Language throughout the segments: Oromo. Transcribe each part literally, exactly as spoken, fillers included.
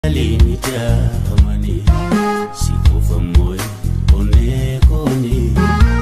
Lini jamani, sikufamoe one koni.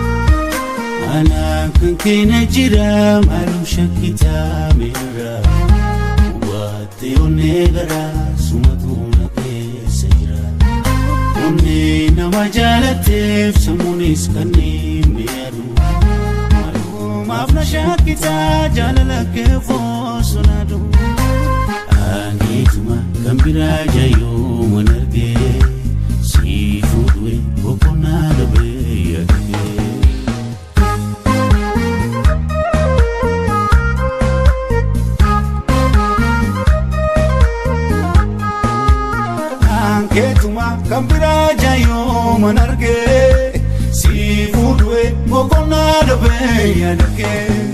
Ana kankina jira malum shakita mera. Wate one gara sumatuna kesa jira. One nama jalateef samunis kani meru. Malum afna shakita jalala kefo sunadu. Angituma kambira jayo manarge si fudwe bokona dobe yake Angituma kambira jayo manarge si fudwe bokona dobe yake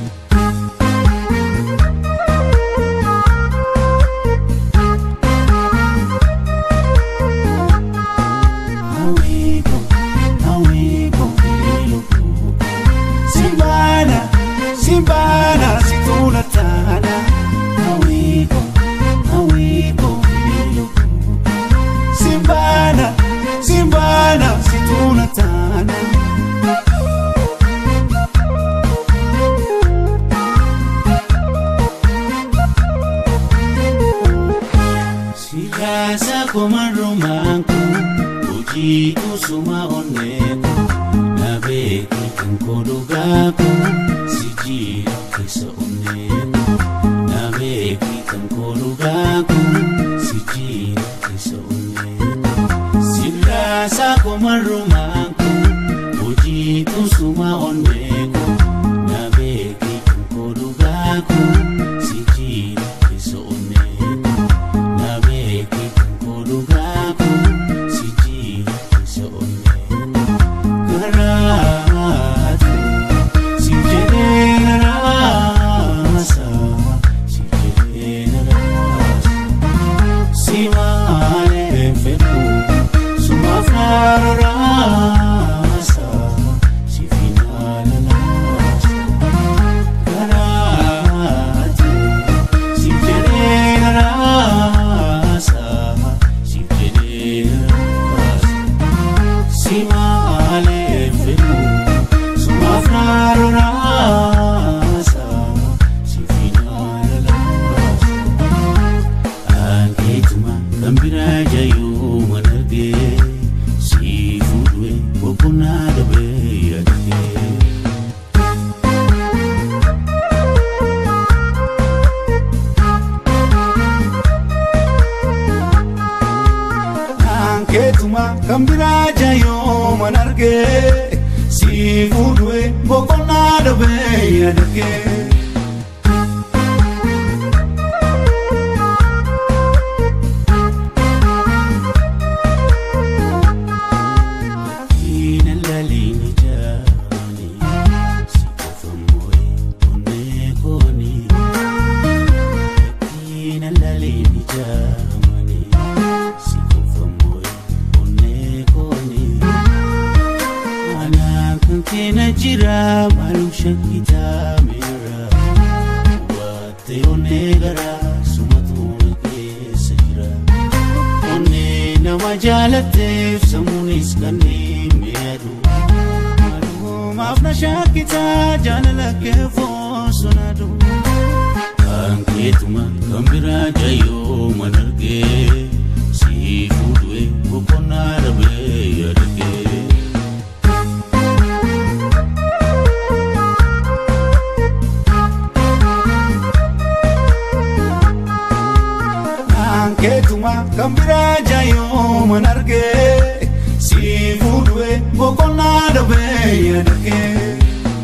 Simbana situna tana Awiko, awiko Iloko Simbana, simbana situna tana Sikasa komaromanku Ujitu suma oneko Nabeki kankodugaku Sijira kesa oneko Nabeki kankodugaku Sijira kesa oneko Sikasa komaromanku Ujitu suma oneko Nabeki kankodugaku Sijira kesa oneko Nabeki kankodugaku Sijira kesa oneko Karatu Sijere rasa Sijere rasa Simane fetu Sumafra rasa Sifinale rasa Karatu Sijere rasa Sijere rasa Simane fetu Sumafra rasa Sifinale rasa Angituma kambira jayo manarge si fudwe bokona dobe yake Angituma kambira jayo manarge si fudwe bokona dobe yake Kena jira malum shakita mera Wate one gara sumatuna kesa jira One nama jalateef samunis kani meru Malum afna shakita jalala kefo sunadu Angituma kambira jayo manarge si fudwe bokona dobe yake Ketuma kambira jayo manarge si fudwe bokona dobe yake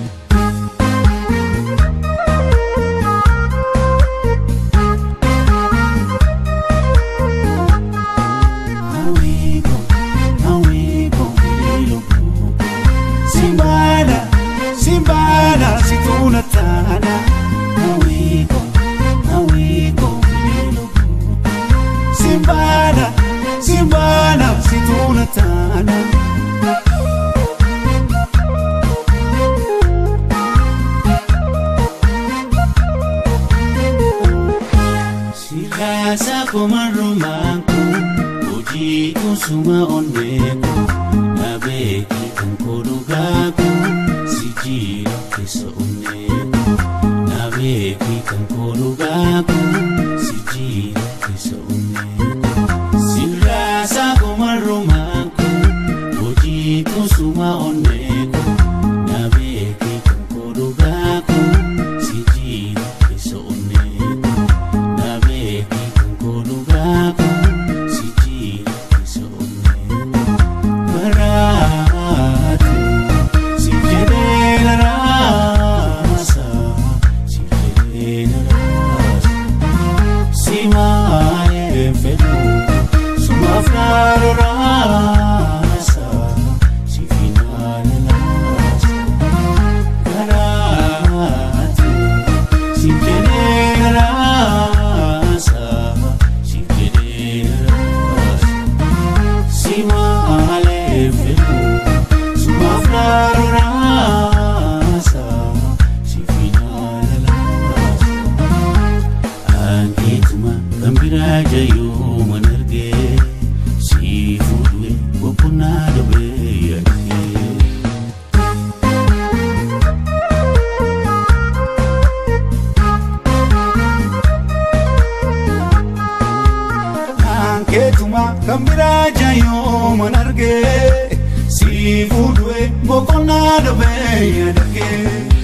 Awiko, awiko Iloko Simbana, simbana situna tana Awiko, awiko Iloko Simbana, simbana situna tana Sikasa komaromanku suma onneeko na beeki kan kodugaaku si jira keessa onneeko na beeki kan kodugaaku si jira keessa onneeko sirraasa komarrumaanku hojiitu suma onneeko na beeki kan kodugaaku si jira keessa onneeko na beeki kan kodugaaku Jayu manarge si fudwe bopuna dobe yake anke tuma kambira jayu manarge si fudwe bopuna dobe yake